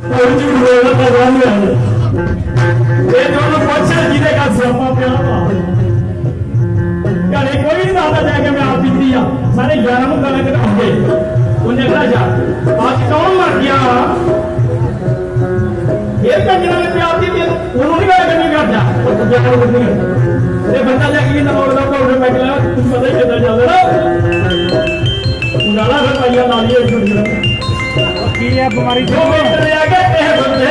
कोई नहीं आता जाके मैं आप पीती सारे 11 गाना कटाओगे उन्हें कहा जा आज कौन मर गया ये कंजरा में प्यार दी थी उन्होंने कहा करनी कर जा और तो जाकर कुछ नहीं करता अरे बंदा जाके ना और ना और मैं कहला तुम पता ही कितना चल रहा उड़ाला है भैया नाली एक छोड़ की है बीमारी जो बेटर आ गए हैं बंदे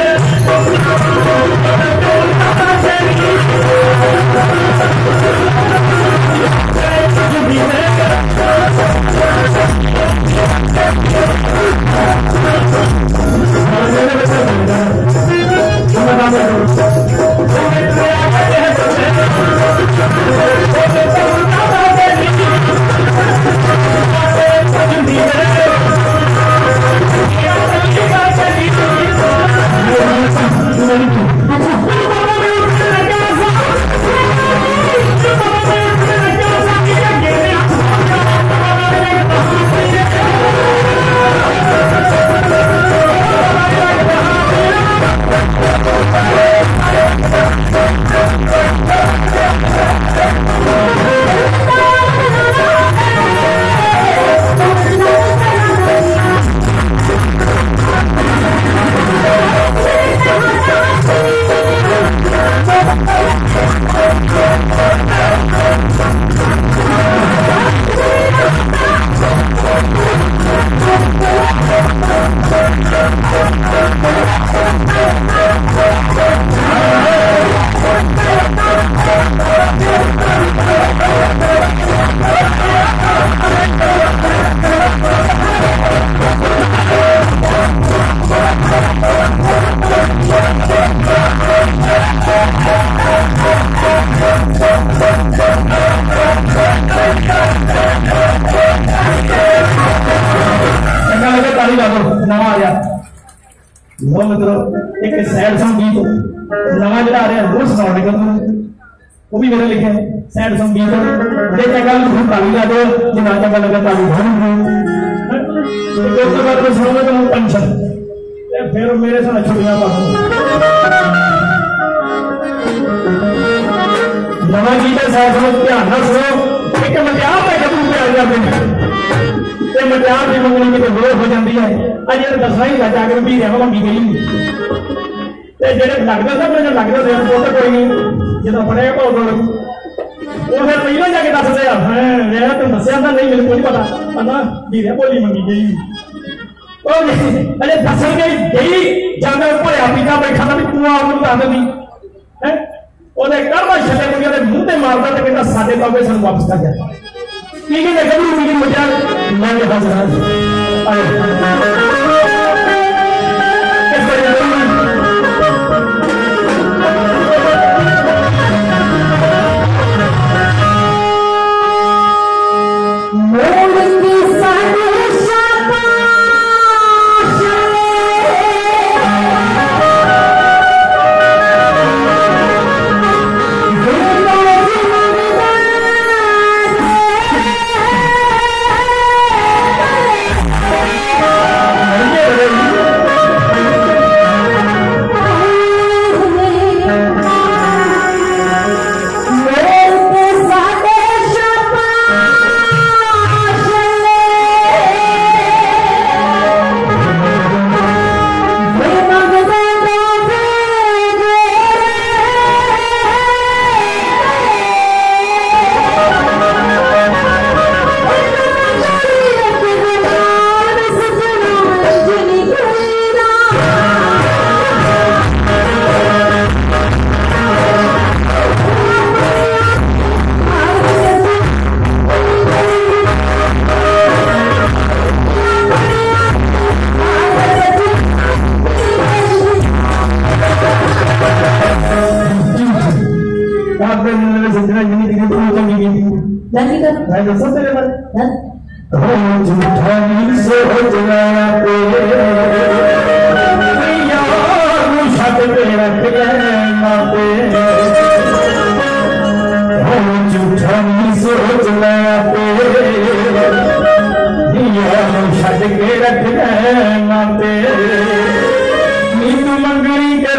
एक सैड संगीत नवा जो आ रहा वो सुना देगा वो भी मेरे लिखे सैड संगीत जे जगह ताली ला दो जिना जगह लगा ताली दोस्तों बात में सुनोगे तो टेंशन फिर मेरे साथ छुट्टियां पाओ नवा गीत है सैड संगीत ध्यान ना सुनो एक मजाक है कबूल पे आ जाते हैं ते मजाक की मंगनी किते होर हो जाती है अजे दसना ही जाकर भी रहा मंगी गई जेडे लगता था मैंने लगता था तो कोई नहीं जो पढ़े वो फिर पहले जाके दस दे मैं तो दसिया था नहीं मेरे को नहीं पता पता धीरे बोली मंगी गई अरे दस गई जाने भोया पीता बैठा था भी तू आप दस दी है करवा छे मुझे मुंह से मारता तो कहता साढ़े पावे सन वापस कर जाता ठीक है कभी मेरी मजा मैं दस रहा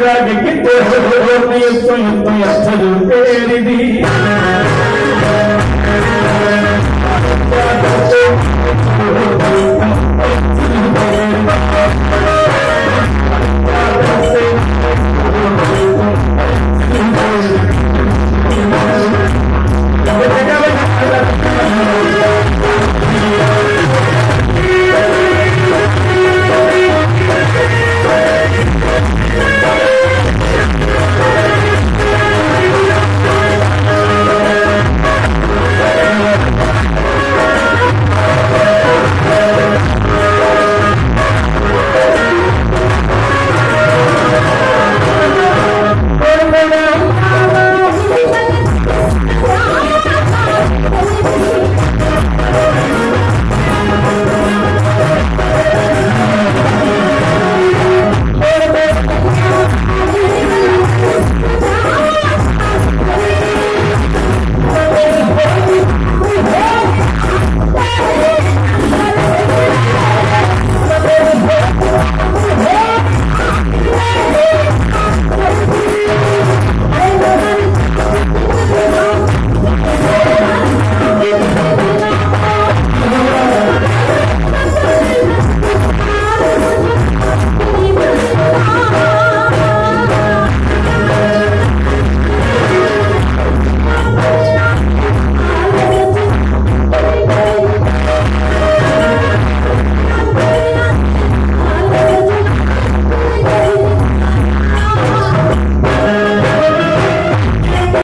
लग किते तेरी दी